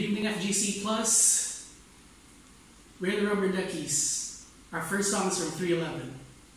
Good evening, FGC Plus. We're the Rubberduckies. Our first song is from 311.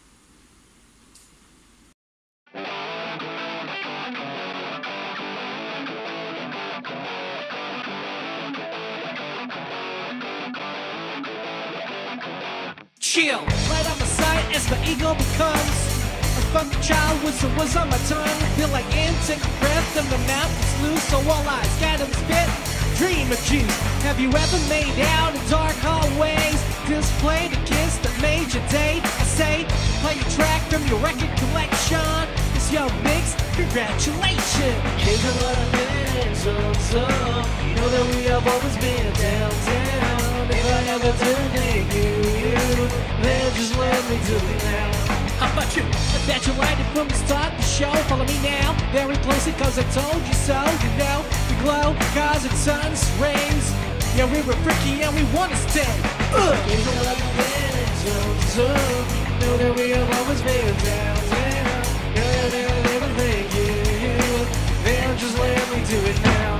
Chill, right on my sight as my ego becomes a funky child with some words on my tongue. Feel like in, take a breath and the mouth is loose, so all I scatter and spit. Dream of you. Have you ever made out in dark hallways? Display the kiss that made your day. I say, play a track from your record collection. It's your mix, congratulations. Here's a lot of minutes, so you know that we have always been downtown. If I ever do think you, then just let me do it now. How about you? I bet you like it from the start of the show. Follow me now, very closely, cause I told you so. You know, we glow, cause it's sun's rays. Yeah, we were freaky and we wanna stay. Here's a lot of minutes, so you know that we have always been downtown. If I ever think you, then just let me do it now.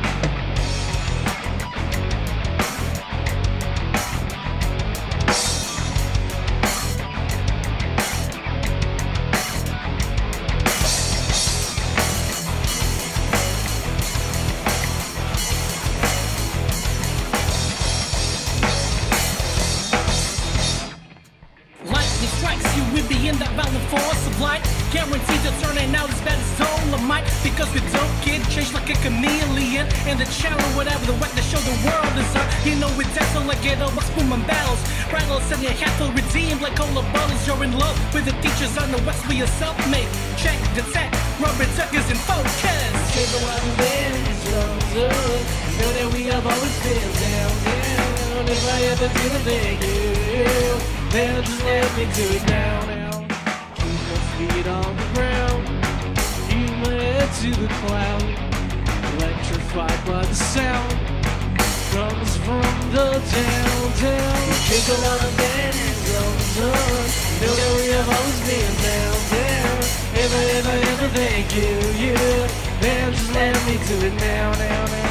Strikes you, we be in that violent force of light. Guaranteed to turn it out as bad as Dolomite. Because we don't get changed like a chameleon. And the channel, whatever the way to show the world is up. You know we dancing like it all boom and battles. Rattles and your hat feel redeemed like cola bottles. You're in love with the teachers on the west, we are self-made. Check the tech, Rubberduckies in focus. Here's a lot of minutes, so you know that we have always been downtown. If I ever didn't think you, then just let me do it now. Keep my feet on the ground, keep my head to the cloud. Electrified by the sound comes from the downtown. Kick a lot of minutes on the sun. Know that we have always been down there. If I ever think you, then just let me do it now.